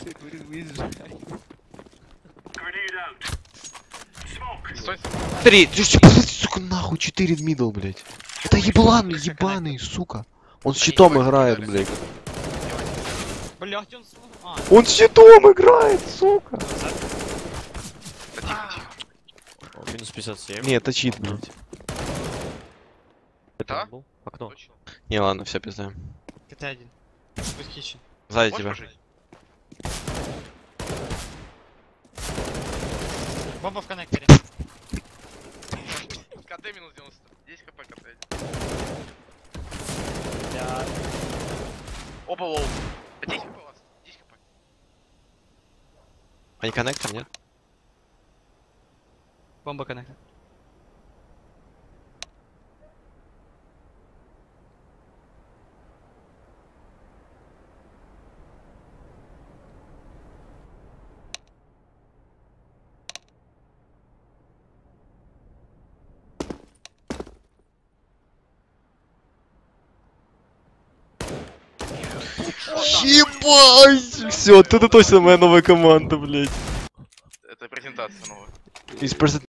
Выезжай. Стой. Смотри, сука, нахуй, 4 мидл, блять. Это еблан, ебаный, сука. Он с щитом играет, блять. Блять, он... А, Он с щитом играет, сука. Минус 57. Не, это чит, блять. Это Да? он был? Окно. Точно. Не, ладно, все, пизда. КТ-1. Бэкхитчен. Сзади Можешь тебя. пожить? Бомба в коннекторе. КТ минус 90. 10 хп КТ. Бля. Оба лоу. 10 хп у вас. 10 хп. А не коннектор, нет? Бомба коннектор. Ебать! Все, это точно моя новая команда, блять. Это презентация новая. Из